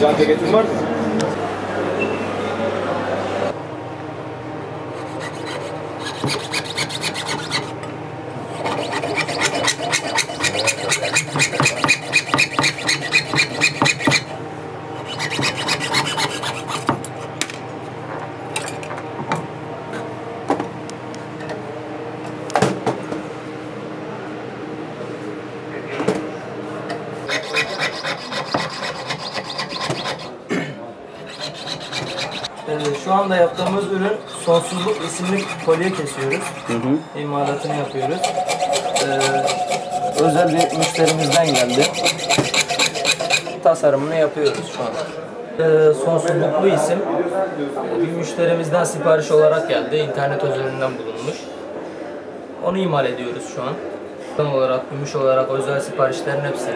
Canta getirin var mı? Şu anda yaptığımız ürün Sonsuzluk isimli kolye kesiyoruz. İmalatını yapıyoruz. Özel bir müşterimizden geldi. Tasarımını yapıyoruz şu an. Sonsuzluk bu isim bir müşterimizden sipariş olarak geldi. İnternet üzerinden bulunmuş. Onu imal ediyoruz şu an. Altın olarak, gümüş olarak özel siparişlerin hepsini.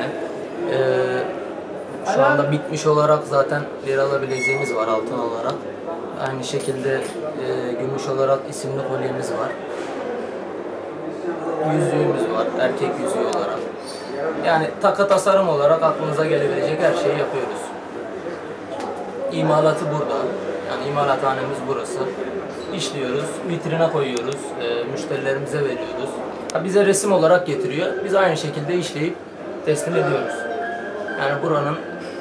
Şu anda bitmiş olarak zaten bir alabileceğimiz var altın olarak. Aynı şekilde gümüş olarak isimli kolyemiz var. Yüzüğümüz var, erkek yüzüğü olarak. Yani takı tasarım olarak aklınıza gelebilecek her şeyi yapıyoruz. İmalatı burada. Yani imalathanemiz burası. İşliyoruz, vitrine koyuyoruz, müşterilerimize veriyoruz. Bize resim olarak getiriyor. Biz aynı şekilde işleyip teslim ediyoruz. Yani buranın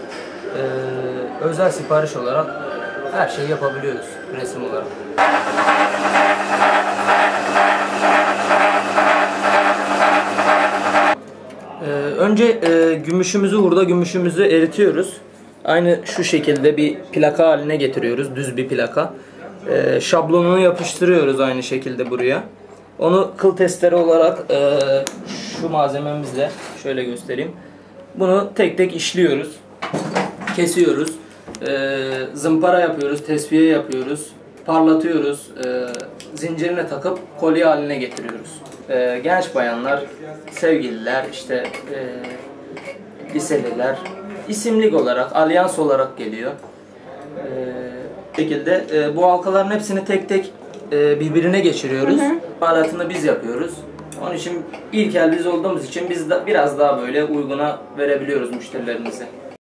özel sipariş olarak her şeyi yapabiliyoruz resim olarak. Önce gümüşümüzü, hurda gümüşümüzü eritiyoruz. Aynı şu şekilde bir plaka haline getiriyoruz, düz bir plaka. Şablonunu yapıştırıyoruz aynı şekilde buraya. Onu kıl testere olarak şu malzememizle şöyle göstereyim. Bunu tek tek işliyoruz, kesiyoruz, zımpara yapıyoruz, tesviye yapıyoruz, parlatıyoruz, zincirine takıp kolye haline getiriyoruz. Genç bayanlar, sevgililer, işte liseliler, isimlik olarak, alyans olarak geliyor. Bu şekilde bu halkaların hepsini tek tek birbirine geçiriyoruz. İmalatını biz yapıyoruz. Onun için ilk el biz olduğumuz için biz de biraz daha böyle uyguna verebiliyoruz müşterilerimize.